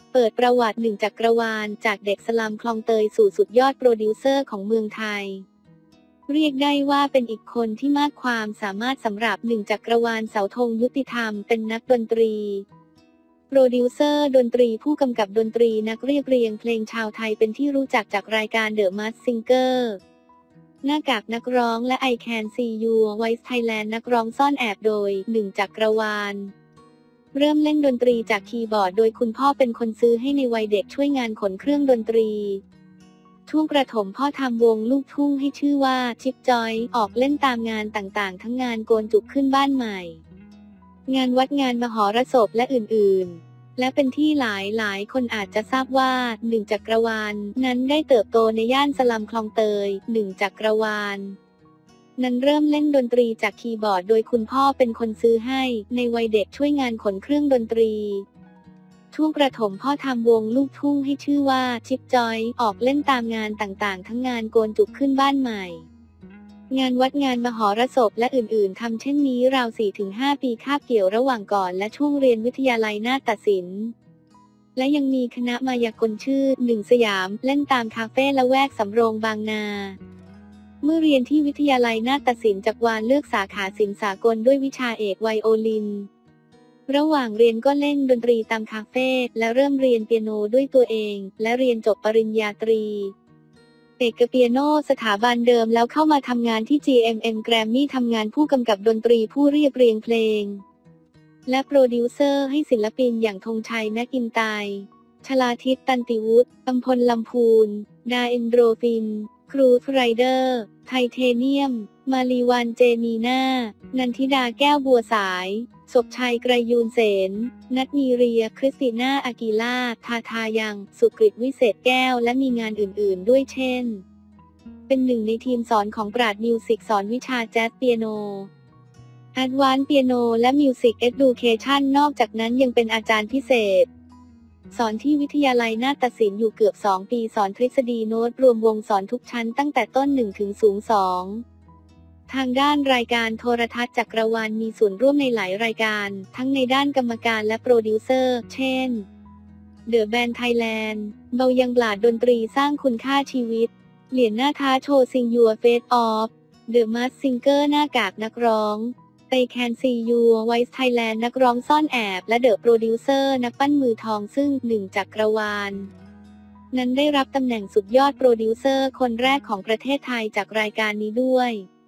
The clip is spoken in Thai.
เปิดประวัติ1จักรวาลจากเด็กสลัมคลองเตยสู่สุดยอดโปรดิวเซอร์ของเมืองไทยเรียกได้ว่าเป็นอีกคนที่มากความสามารถสำหรับ1จักรวาลเสาธงยุติธรรมเป็นนักดนตรีโปรดิวเซอร์ดนตรีผู้กำกับดนตรีนักเรียบเรียงเพลงชาวไทยเป็นที่รู้จักจากรายการ The Masked Singer หน้ากากนักร้องและ I Can See Your Voice Thailand นักร้องซ่อนแอบโดย1จักรวาลเริ่มเล่นดนตรีจากคีย์บอร์ดโดยคุณพ่อเป็นคนซื้อให้ในวัยเด็กช่วยงานขนเครื่องดนตรีช่วงประถมพ่อทำวงลูกทุ่งให้ชื่อว่าชิปจอยออกเล่นตามงานต่างๆทั้งงานโกนจุกขึ้นบ้านใหม่งานวัดงานมหรสพและอื่นๆและเป็นที่หลายคนอาจจะทราบว่า1จักรวาลนั้นได้เติบโตในย่านสลัมคลองเตย1จักรวาลนั้นเริ่มเล่นดนตรีจากคีย์บอร์ดโดยคุณพ่อเป็นคนซื้อให้ในวัยเด็กช่วยงานขนเครื่องดนตรีช่วงประถมพ่อทำวงลูกทุ่งให้ชื่อว่าชิปจอยออกเล่นตามงานต่างๆทั้งงานโกนจุกขึ้นบ้านใหม่งานวัดงานมหรสพและอื่นๆทำเช่นนี้ราว 4-5 ปีคาบเกี่ยวระหว่างก่อนและช่วงเรียนวิทยาลัยนาฏศิลป์และยังมีคณะมายากลชื่อ1สยามเล่นตามคาเฟ่ละแวกสำโรงบางนาเมื่อเรียนที่วิทยาลัยนาฏศิลป์จักรวาลเลือกสาขาศิลป์สากลด้วยวิชาเอกไวโอลินระหว่างเรียนก็เล่นดนตรีตามคาเฟ่และเริ่มเรียนเปียโนด้วยตัวเองและเรียนจบปริญญาตรีเอกเปียโนสถาบันเดิมแล้วเข้ามาทำงานที่ GMM Grammy ทำงานผู้กำกับดนตรีผู้เรียบเรียงเพลงและโปรดิวเซอร์ให้ศิลปินอย่างธงชัยแมคอินไตร์ชลาทิศตันติวุฒิอำพลลำพูนดาเอนโดรฟินครูซไรเดอร์ไทเทเนียมมาลีวันเจนีนานันทิดาแก้วบัวสายศพชัยไกรยูนเสนนัทมีเรียคริสติน่าอากีล่าทาทายังสุกฤตวิเศษแก้วและมีงานอื่นๆด้วยเช่นเป็นหนึ่งในทีมสอนของปราดมิวสิกสอนวิชาแจ๊สเปียโนแอดวานซ์เปียโนและมิวสิกเอดูเคชันนอกจากนั้นยังเป็นอาจารย์พิเศษสอนที่วิทยาลัยนาฏศิลป์อยู่เกือบ2 ปีสอนทฤษฎีโน้ตรวมวงสอนทุกชั้นตั้งแต่ต้น1ถึงสูง2ทางด้านรายการโทรทัศน์จักรวาลมีส่วนร่วมในหลายรายการทั้งในด้านกรรมการและโปรดิวเซอร์เช่น The Band Thailand เบายังบลาดดนตรีสร้างคุณค่าชีวิตเหรียญหน้าท้าโชว์ Sing Your Face Off The Masked Singer หน้ากากนักร้องI Can See Your Voice Thailand นักร้องซ่อนแอบและ The Producer นักปั้นมือทองซึ่ง1จักรวาลนั้นได้รับตำแหน่งสุดยอดโปรดิวเซอร์คนแรกของประเทศไทยจากรายการนี้ด้วย